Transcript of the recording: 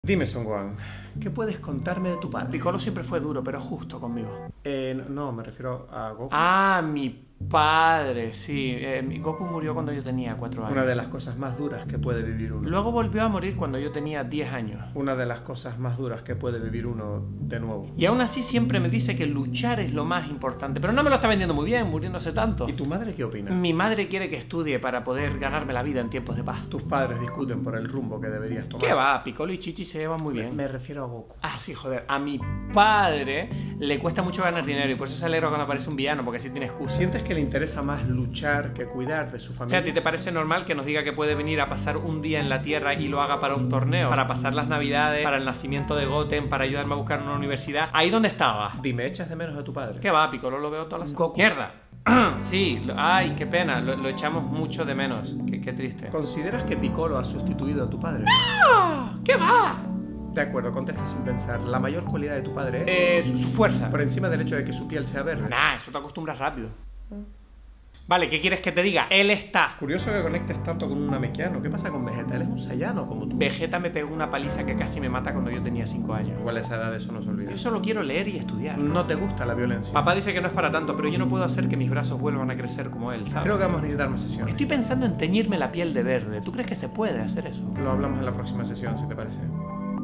Dime, Son Gohan, ¿qué puedes contarme de tu padre? Piccolo siempre fue duro, pero justo conmigo. No, me refiero a Goku. Ah, mi padre, sí. Goku murió cuando yo tenía 4 años. Una de las cosas más duras que puede vivir uno. Luego volvió a morir cuando yo tenía 10 años. Una de las cosas más duras que puede vivir uno de nuevo. Y aún así siempre me dice que luchar es lo más importante. Pero no me lo está vendiendo muy bien, muriéndose tanto. ¿Y tu madre qué opina? Mi madre quiere que estudie para poder ganarme la vida en tiempos de paz. Tus padres discuten por el rumbo que deberías tomar. ¿Qué va? Piccolo y Chichi se llevan muy bien. Me refiero a Goku. Ah, sí, joder. A mi padre le cuesta mucho ganar dinero y por eso se alegra cuando aparece un villano, porque así tiene excusa. ¿Sientes que le interesa más luchar que cuidar de su O sea, familia? ¿a ti te parece normal que nos diga que puede venir a pasar un día en la Tierra y lo haga para un torneo? Para pasar las navidades, para el nacimiento de Goten, para ayudarme a buscar una universidad. ¿Ahí dónde estaba? Dime, ¿echas de menos a tu padre? ¿Qué va, Piccolo? Lo veo todas las... Goku. ¡Mierda! Sí, ay, qué pena, lo echamos mucho de menos. Qué triste. ¿Consideras que Piccolo ha sustituido a tu padre? ¡Ah! ¿Qué va? De acuerdo, contesta sin pensar. ¿La mayor cualidad de tu padre es...? Su fuerza. Por encima del hecho de que su piel sea verde. Nah, eso te acostumbras rápido. Vale, ¿qué quieres que te diga? Él está. Curioso que conectes tanto con un Namekiano. ¿Qué pasa con Vegeta? Él es un Saiyano como tú. Vegeta me pegó una paliza que casi me mata cuando yo tenía 5 años. Igual a esa edad eso no se olvida. Yo solo quiero leer y estudiar. No te gusta la violencia. Papá dice que no es para tanto, pero yo no puedo hacer que mis brazos vuelvan a crecer como él, ¿sabes? Creo que vamos a necesitar más sesiones. Estoy pensando en teñirme la piel de verde. ¿Tú crees que se puede hacer eso? Lo hablamos en la próxima sesión, si te parece.